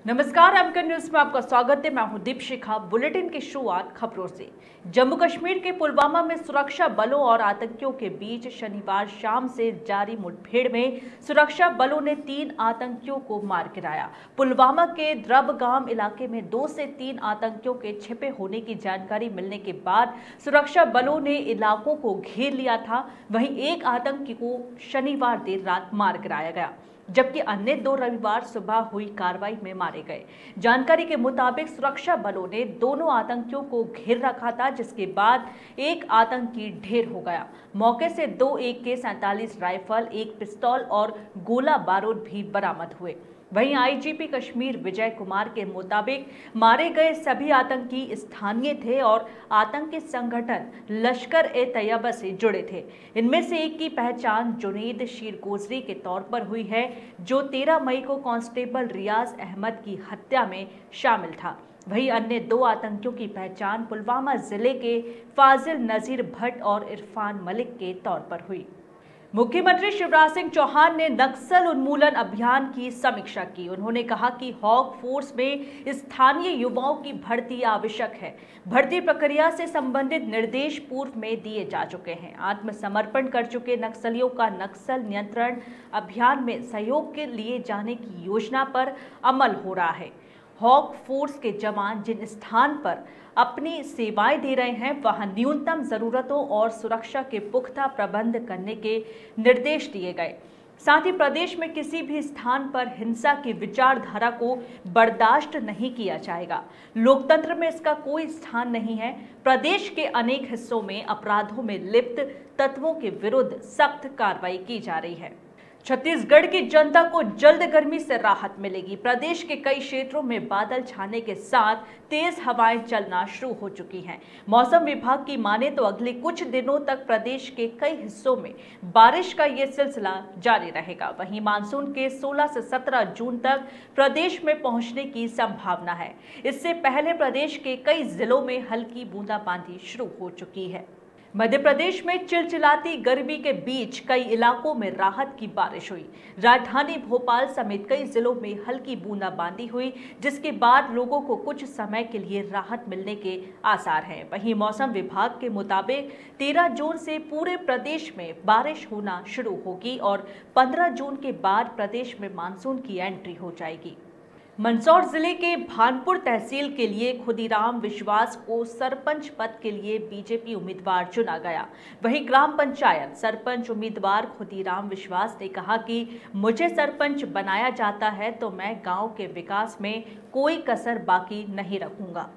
नमस्कार, MK news में आपका स्वागत है। मैं हूं दीपशिखा। बुलेटिन की शुरुआत खबरों से। जम्मू कश्मीर के पुलवामा में सुरक्षा बलों और आतंकियों के बीच शनिवार शाम से जारी मुठभेड़ में सुरक्षा बलों ने 3 आतंकियों को मार गिराया। पुलवामा के द्रबगाम इलाके में 2 से 3 आतंकियों के छिपे होने की जानकारी मिलने के बाद सुरक्षा बलों ने इलाकों को घेर लिया था। वहीं एक आतंकी को शनिवार देर रात मार गिराया गया, जबकि अन्य 2 रविवार सुबह हुई कार्रवाई में मारे गए। जानकारी के मुताबिक सुरक्षा बलों ने दोनों आतंकियों को घेर रखा था, जिसके बाद एक आतंकी ढेर हो गया। मौके से 2 AK-47 राइफल, 1 पिस्तौल और गोला बारूद भी बरामद हुए। वहीं आईजीपी कश्मीर विजय कुमार के मुताबिक मारे गए सभी आतंकी स्थानीय थे और आतंकी संगठन लश्कर-ए-तैयबा से जुड़े थे। इनमें से एक की पहचान जुनैद शीरगोजरी के तौर पर हुई है, जो 13 मई को कांस्टेबल रियाज अहमद की हत्या में शामिल था। वहीं अन्य 2 आतंकियों की पहचान पुलवामा जिले के फाजिल नजीर भट्ट और इरफान मलिक के तौर पर हुई। मुख्यमंत्री शिवराज सिंह चौहान ने नक्सल उन्मूलन अभियान की समीक्षा की। उन्होंने कहा कि हॉक फोर्स में स्थानीय युवाओं की भर्ती आवश्यक है। भर्ती प्रक्रिया से संबंधित निर्देश पूर्व में दिए जा चुके हैं। आत्मसमर्पण कर चुके नक्सलियों का नक्सल नियंत्रण अभियान में सहयोग के लिए जाने की योजना पर अमल हो रहा है। हॉक फोर्स के जवान जिन स्थान पर अपनी सेवाएं दे रहे हैं, वहां न्यूनतम जरूरतों और सुरक्षा के पुख्ता प्रबंध करने के निर्देश दिए गए। साथ ही प्रदेश में किसी भी स्थान पर हिंसा की विचारधारा को बर्दाश्त नहीं किया जाएगा। लोकतंत्र में इसका कोई स्थान नहीं है। प्रदेश के अनेक हिस्सों में अपराधों में लिप्त तत्वों के विरुद्ध सख्त कार्रवाई की जा रही है। छत्तीसगढ़ की जनता को जल्द गर्मी से राहत मिलेगी। प्रदेश के कई क्षेत्रों में बादल छाने के साथ तेज हवाएं चलना शुरू हो चुकी हैं। मौसम विभाग की माने तो अगले कुछ दिनों तक प्रदेश के कई हिस्सों में बारिश का ये सिलसिला जारी रहेगा। वहीं मानसून के 16 से 17 जून तक प्रदेश में पहुंचने की संभावना है। इससे पहले प्रदेश के कई जिलों में हल्की बूंदाबांदी शुरू हो चुकी है। मध्य प्रदेश में चिलचिलाती गर्मी के बीच कई इलाकों में राहत की बारिश हुई। राजधानी भोपाल समेत कई जिलों में हल्की बूंदाबांदी हुई, जिसके बाद लोगों को कुछ समय के लिए राहत मिलने के आसार हैं। वहीं मौसम विभाग के मुताबिक 13 जून से पूरे प्रदेश में बारिश होना शुरू होगी और 15 जून के बाद प्रदेश में मानसून की एंट्री हो जाएगी। मंदसौर जिले के भानपुर तहसील के लिए खुदीराम विश्वास को सरपंच पद के लिए बीजेपी उम्मीदवार चुना गया। वहीं ग्राम पंचायत सरपंच उम्मीदवार खुदीराम विश्वास ने कहा कि मुझे सरपंच बनाया जाता है तो मैं गांव के विकास में कोई कसर बाकी नहीं रखूंगा।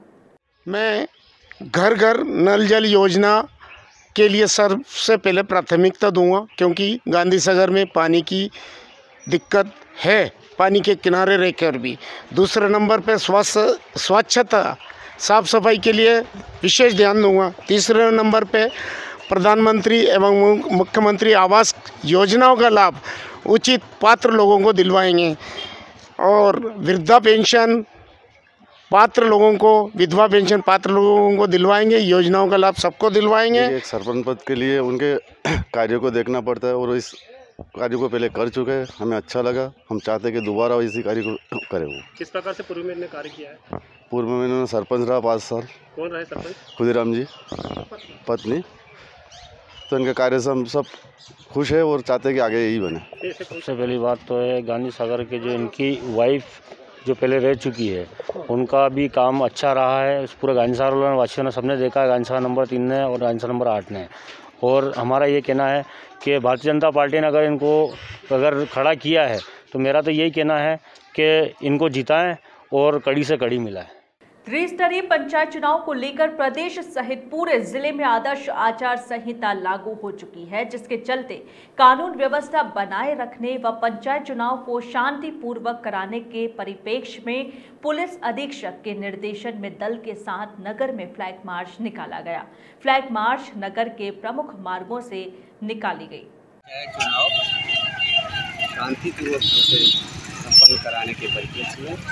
मैं घर घर नल जल योजना के लिए सबसे पहले प्राथमिकता दूंगा, क्योंकि गांधी सागर में पानी की दिक्कत है, पानी के किनारे रहकर भी। दूसरे नंबर पे स्वच्छता साफ सफाई के लिए विशेष ध्यान दूंगा। तीसरे नंबर पे प्रधानमंत्री एवं मुख्यमंत्री आवास योजनाओं का लाभ उचित पात्र लोगों को दिलवाएंगे और वृद्धा पेंशन पात्र लोगों को, विधवा पेंशन पात्र लोगों को दिलवाएंगे। योजनाओं का लाभ सबको दिलवाएंगे। एक सरपंच पद के लिए उनके कार्यों को देखना पड़ता है और इस कार्य को पहले कर चुके हैं, हमें अच्छा लगा। हम चाहते हैं कि दोबारा इसी कार्य को करें। वो किस प्रकार से पूर्व में इन्होंने कार्य किया है? पूर्व में इन्होंने सरपंच रहा 5 साल। कौन रहे सरपंच? खुदीराम जी पत्नी। तो इनके कार्य से हम सब खुश है और चाहते हैं कि आगे यही बने। सबसे पहली बात तो है गांधी सागर के जो इनकी वाइफ जो पहले रह चुकी है, उनका भी काम अच्छा रहा है। उस पूरे गांधी सागर वासियों ने सबने देखा है, गांधी सागर नंबर 3 ने और गांधी सागर नंबर 8 ने। और हमारा ये कहना है कि भारतीय जनता पार्टी ने अगर खड़ा किया है तो मेरा तो यही कहना है कि इनको जिताएं और कड़ी से कड़ी मिलाएं। त्रिस्तरीय पंचायत चुनाव को लेकर प्रदेश सहित पूरे जिले में आदर्श आचार संहिता लागू हो चुकी है, जिसके चलते कानून व्यवस्था बनाए रखने व पंचायत चुनाव को शांतिपूर्वक कराने के परिप्रेक्ष्य में पुलिस अधीक्षक के निर्देशन में दल के साथ नगर में फ्लैग मार्च निकाला गया। फ्लैग मार्च नगर के प्रमुख मार्गों से निकाली गई। चुनाव शांतिपूर्वक से संपन्न कराने के परिप्रेक्ष्य में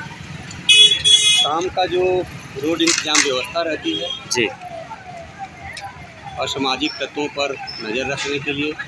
शाम का जो रोड इंतजाम व्यवस्था रहती है जी, असामाजिक तत्वों पर नज़र रखने के लिए,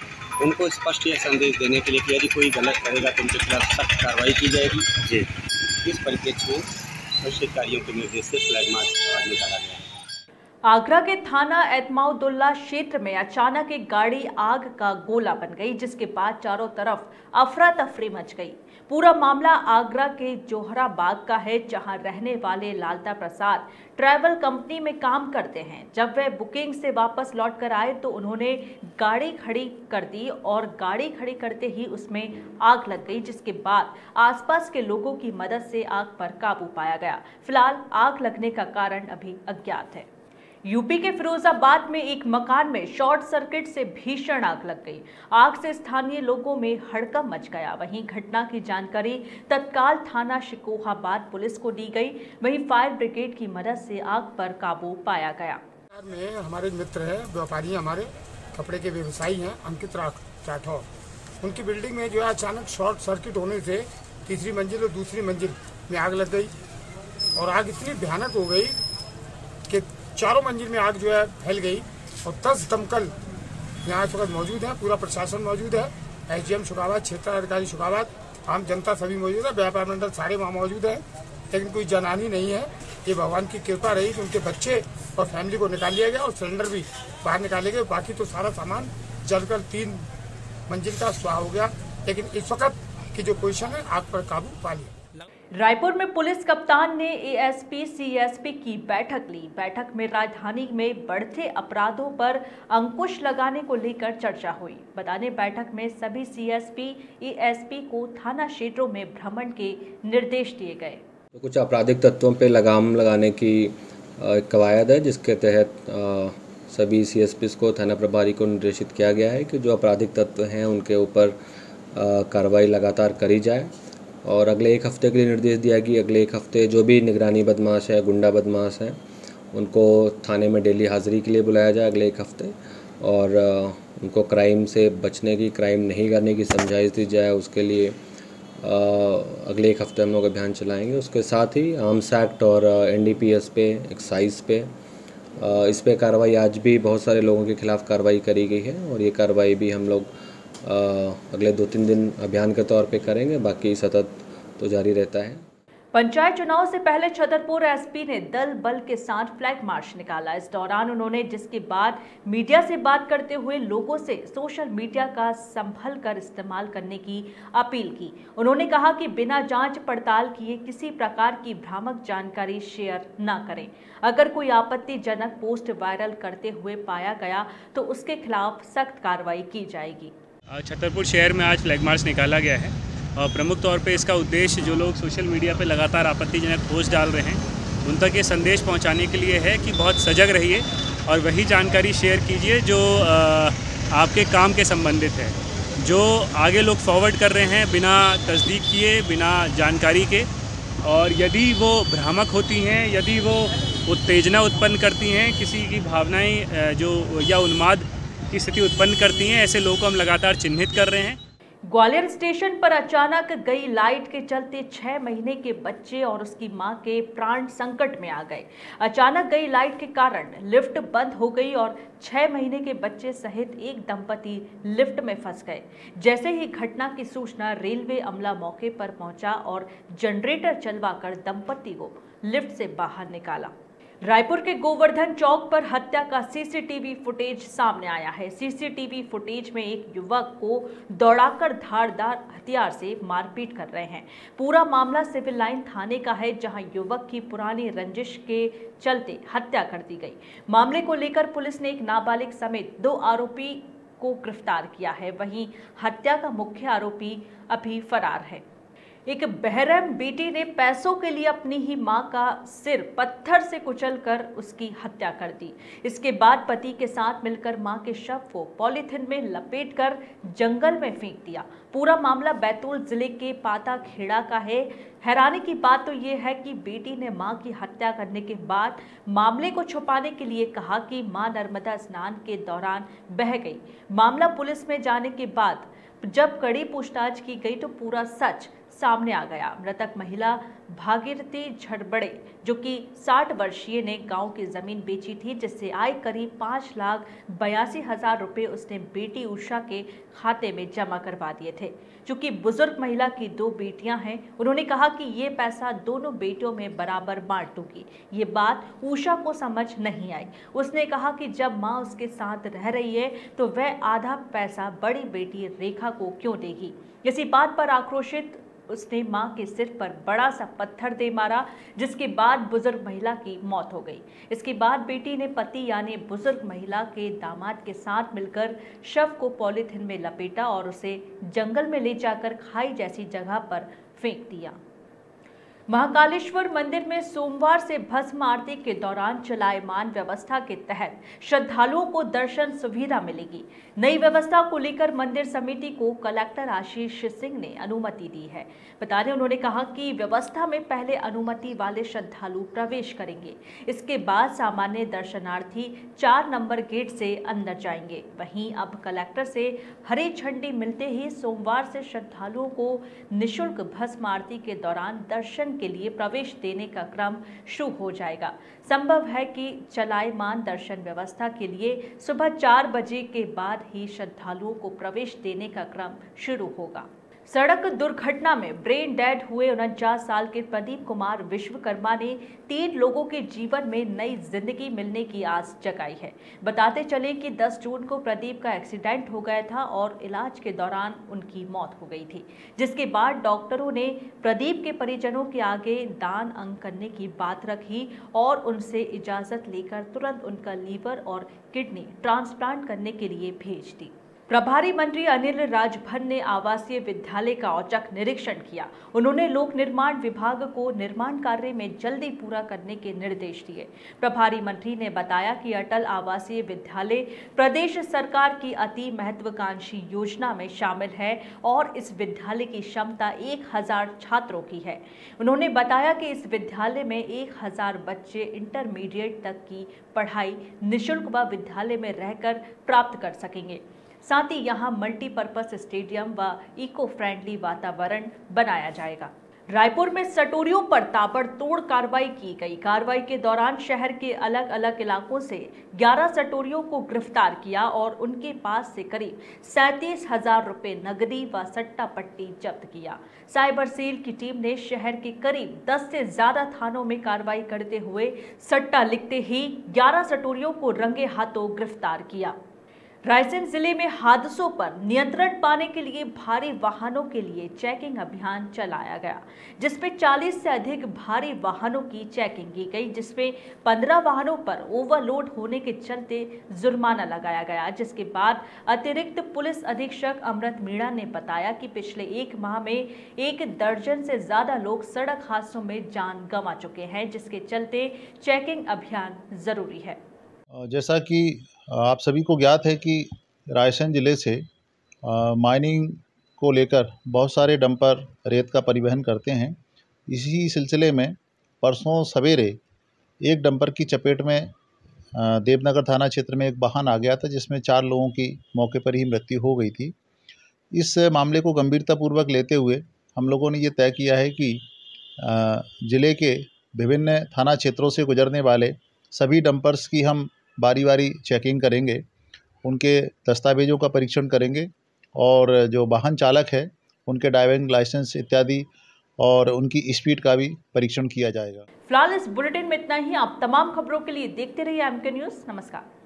उनको स्पष्ट यह संदेश देने के लिए कि यदि कोई गलत करेगा तो उनके खिलाफ सख्त कार्रवाई की जाएगी जी। इस परिप्रेक्ष्य में अधिकारियों के निर्देश से फ्लैग मार्च आज निकाला गया है। आगरा के थाना एतमाउद्दौला क्षेत्र में अचानक एक गाड़ी आग का गोला बन गई, जिसके बाद चारों तरफ अफरा तफरी मच गई। पूरा मामला आगरा के जोहराबाग का है, जहां रहने वाले लालता प्रसाद ट्रैवल कंपनी में काम करते हैं। जब वे बुकिंग से वापस लौट कर आए तो उन्होंने गाड़ी खड़ी कर दी और गाड़ी खड़ी करते ही उसमें आग लग गई, जिसके बाद आसपास के लोगों की मदद से आग पर काबू पाया गया। फिलहाल आग लगने का कारण अभी अज्ञात है। यूपी के फिरोजाबाद में एक मकान में शॉर्ट सर्किट से भीषण आग लग गई। आग से स्थानीय लोगों में हड़कंप मच गया। वहीं घटना की जानकारी तत्काल थाना शिकोहाबाद पुलिस को दी गई। वहीं फायर ब्रिगेड की मदद से आग पर काबू पाया गया। में हमारे मित्र है, व्यापारी हमारे कपड़े के व्यवसायी हैं, अंकित राठौर। उनकी बिल्डिंग में जो है अचानक शॉर्ट सर्किट होने से तीसरी मंजिल और दूसरी मंजिल में आग लग गई और आग इतनी भयानक हो गई कि चारों मंजिल में आग जो है फैल गई और 10 दमकल यहाँ इस वक्त मौजूद है। पूरा प्रशासन मौजूद है, एसडीएम शुकाबाद, क्षेत्र अधिकारी शुकाबाद, आम जनता सभी मौजूद है, व्यापार मंडल सारे वहाँ मौजूद है। लेकिन कोई जानहानि नहीं है। ये भगवान की कृपा रही कि उनके बच्चे और फैमिली को निकाल लिया गया और सिलेंडर भी बाहर निकाले गए। बाकी तो सारा सामान जलकर 3 मंजिल का स्वाह हो गया। लेकिन इस वक्त की जो पोजीशन है, आग पर काबू पा लिया। रायपुर में पुलिस कप्तान ने एएसपी सीएसपी की बैठक ली। बैठक में राजधानी में बढ़ते अपराधों पर अंकुश लगाने को लेकर चर्चा हुई। बताने बैठक में सभी सीएसपी एएसपी को थाना क्षेत्रों में भ्रमण के निर्देश दिए गए। तो कुछ आपराधिक तत्वों पर लगाम लगाने की कवायद है, जिसके तहत सभी सीएसपीस को, थाना प्रभारी को निर्देशित किया गया है कि जो आपराधिक तत्व हैं उनके ऊपर कार्रवाई लगातार करी जाए। और अगले 1 हफ्ते के लिए निर्देश दिया कि अगले 1 हफ्ते जो भी निगरानी बदमाश है, गुंडा बदमाश है, उनको थाने में डेली हाज़िरी के लिए बुलाया जाए अगले 1 हफ्ते और उनको क्राइम से बचने की, क्राइम नहीं करने की समझाइश दी जाए। उसके लिए अगले 1 हफ्ते हम लोग अभियान चलाएंगे। उसके साथ ही आर्म्स एक्ट और एनडीपीएस पे, एक्साइज पे, इस पे कार्रवाई आज भी बहुत सारे लोगों के खिलाफ़ कार्रवाई करी गई है और ये कार्रवाई भी हम लोग अगले 2-3 दिन अभियान के तौर पे करेंगे। बाकी सतत तो जारी रहता है। पंचायत चुनाव से पहले छतरपुर एसपी ने दल बल के साथ फ्लैग मार्च निकाला। इस दौरान उन्होंने जिसके बाद मीडिया से बात करते हुए लोगों से सोशल मीडिया का संभल कर इस्तेमाल करने की अपील की। उन्होंने कहा कि बिना जांच पड़ताल किए किसी प्रकार की भ्रामक जानकारी शेयर न करें। अगर कोई आपत्तिजनक पोस्ट वायरल करते हुए पाया गया तो उसके खिलाफ सख्त कार्रवाई की जाएगी। छतरपुर शहर में आज फ्लैग मार्च निकाला गया है और प्रमुख तौर पे इसका उद्देश्य जो लोग सोशल मीडिया पे लगातार आपत्तिजनक पोस्ट डाल रहे हैं उन तक ये संदेश पहुंचाने के लिए है कि बहुत सजग रहिए और वही जानकारी शेयर कीजिए जो आपके काम के संबंधित है। जो आगे लोग फॉरवर्ड कर रहे हैं बिना तस्दीक किए, बिना जानकारी के, और यदि वो भ्रामक होती हैं, यदि वो उत्तेजना उत्पन्न करती हैं, किसी की भावनाएँ जो या उन्माद की स्थिति उत्पन्न करती हैं, ऐसे लोगों को हम लगातार चिन्हित कर रहे हैं। ग्वालियर स्टेशन पर अचानक गई लाइट के चलते 6 महीने के बच्चे और उसकी मां के प्राण संकट में आ गए। अचानक गई लाइट के कारण लिफ्ट बंद हो गई और 6 महीने के बच्चे सहित एक दंपति लिफ्ट में फंस गए। जैसे ही घटना की सूचना रेलवे अमला मौके पर पहुंचा और जनरेटर चलवाकर दंपति को लिफ्ट से बाहर निकाला। रायपुर के गोवर्धन चौक पर हत्या का सीसीटीवी फुटेज सामने आया है। सीसीटीवी फुटेज में एक युवक को दौड़ाकर धारदार हथियार से मारपीट कर रहे हैं। पूरा मामला सिविल लाइन थाने का है, जहां युवक की पुरानी रंजिश के चलते हत्या कर दी गई। मामले को लेकर पुलिस ने एक नाबालिग समेत 2 आरोपी को गिरफ्तार किया है। वहीं हत्या का मुख्य आरोपी अभी फरार है। एक बहरहम बेटी ने पैसों के लिए अपनी ही मां का सिर पत्थर से कुचलकर उसकी हत्या कर दी। इसके बाद पति के साथ मिलकर मां के शव को पॉलीथिन में लपेटकर जंगल में फेंक दिया। पूरा मामला बैतूल जिले के पाताखेड़ा का है। हैरानी की बात तो ये है कि बेटी ने मां की हत्या करने के बाद मामले को छुपाने के लिए कहा कि मां नर्मदा स्नान के दौरान बह गई। मामला पुलिस में जाने के बाद जब कड़ी पूछताछ की गई तो पूरा सच सामने आ गया। मृतक महिला भागीरथी झड़बड़े जो कि 60 वर्षीय ने गांव की जमीन बेची थी, जिससे आय करीब 5,82,000 रुपए उसने बेटी उषा के खाते में जमा करवा दिए थे। चूंकि बुजुर्ग महिला की 2 बेटियां हैं, उन्होंने कहा कि ये पैसा दोनों बेटियों में बराबर बांट दूंगी। ये बात उषा को समझ नहीं आई। उसने कहा कि जब मां उसके साथ रह रही है तो वह आधा पैसा बड़ी बेटी रेखा को क्यों देगी। इसी बात पर आक्रोशित उसने मां के सिर पर बड़ा सा पत्थर दे मारा, जिसके बाद बुजुर्ग महिला की मौत हो गई। इसके बाद बेटी ने पति यानी बुजुर्ग महिला के दामाद के साथ मिलकर शव को पॉलीथिन में लपेटा और उसे जंगल में ले जाकर खाई जैसी जगह पर फेंक दिया। महाकालेश्वर मंदिर में सोमवार से भस्म आरती के दौरान चलायमान व्यवस्था के तहत श्रद्धालुओं को दर्शन सुविधा मिलेगी। नई व्यवस्था को लेकर मंदिर समिति को कलेक्टर आशीष सिंह ने अनुमति दी है। बता दें, उन्होंने कहा कि व्यवस्था में पहले अनुमति वाले श्रद्धालु प्रवेश करेंगे, इसके बाद सामान्य दर्शनार्थी 4 नंबर गेट से अंदर जाएंगे। वहीं अब कलेक्टर से हरी झंडी मिलते ही सोमवार से श्रद्धालुओं को निःशुल्क भस्म आरती के दौरान दर्शन के लिए प्रवेश देने का क्रम शुरू हो जाएगा। संभव है कि चलायमान दर्शन व्यवस्था के लिए सुबह 4 बजे के बाद ही श्रद्धालुओं को प्रवेश देने का क्रम शुरू होगा। सड़क दुर्घटना में ब्रेन डेड हुए 49 साल के प्रदीप कुमार विश्वकर्मा ने 3 लोगों के जीवन में नई जिंदगी मिलने की आस जगाई है। बताते चले कि 10 जून को प्रदीप का एक्सीडेंट हो गया था और इलाज के दौरान उनकी मौत हो गई थी, जिसके बाद डॉक्टरों ने प्रदीप के परिजनों के आगे दान अंग करने की बात रखी और उनसे इजाजत लेकर तुरंत उनका लीवर और किडनी ट्रांसप्लांट करने के लिए भेज दी। प्रभारी मंत्री अनिल राजभर ने आवासीय विद्यालय का औचक निरीक्षण किया। उन्होंने लोक निर्माण विभाग को निर्माण कार्य में जल्दी पूरा करने के निर्देश दिए। प्रभारी मंत्री ने बताया कि अटल आवासीय विद्यालय प्रदेश सरकार की अति महत्वाकांक्षी योजना में शामिल है और इस विद्यालय की क्षमता 1000 छात्रों की है। उन्होंने बताया कि इस विद्यालय में 1000 बच्चे इंटरमीडिएट तक की पढ़ाई निःशुल्क व विद्यालय में रहकर प्राप्त कर सकेंगे। साथ ही यहां मल्टीपर्पज स्टेडियम व इको फ्रेंडली वातावरण बनाया जाएगा। रायपुर में सटोरियों पर ताबड़तोड़ कार्रवाई की गई। कार्रवाई के दौरान शहर के अलग अलग इलाकों से 11 सटोरियों को गिरफ्तार किया और उनके पास से करीब 37,000 रुपए नकदी व सट्टा पट्टी जब्त किया। साइबर सेल की टीम ने शहर के करीब 10 से ज्यादा थानों में कार्रवाई करते हुए सट्टा लिखते ही 11 सटोरियों को रंगे हाथों गिरफ्तार किया। रायसेन जिले में हादसों पर नियंत्रण पाने के लिए भारी वाहनों के लिए चेकिंग अभियान चलाया गया, जिसमें 40 से अधिक भारी वाहनों की चेकिंग की गई, जिसमें 15 वाहनों पर ओवरलोड होने के चलते जुर्माना लगाया गया। जिसके बाद अतिरिक्त पुलिस अधीक्षक अमृत मीणा ने बताया कि पिछले 1 माह में 1 दर्जन से ज्यादा लोग सड़क हादसों में जान गंवा चुके हैं, जिसके चलते चेकिंग अभियान जरूरी है। जैसा कि आप सभी को ज्ञात है कि रायसेन ज़िले से माइनिंग को लेकर बहुत सारे डंपर रेत का परिवहन करते हैं। इसी सिलसिले में परसों सवेरे एक डंपर की चपेट में देवनगर थाना क्षेत्र में एक वाहन आ गया था, जिसमें 4 लोगों की मौके पर ही मृत्यु हो गई थी। इस मामले को गंभीरतापूर्वक लेते हुए हम लोगों ने ये तय किया है कि ज़िले के विभिन्न थाना क्षेत्रों से गुजरने वाले सभी डंपर्स की हम बारी बारी चेकिंग करेंगे, उनके दस्तावेज़ों का परीक्षण करेंगे और जो वाहन चालक है उनके ड्राइविंग लाइसेंस इत्यादि और उनकी स्पीड का भी परीक्षण किया जाएगा। फिलहाल इस बुलेटिन में इतना ही। आप तमाम खबरों के लिए देखते रहिए MK न्यूज़। नमस्कार।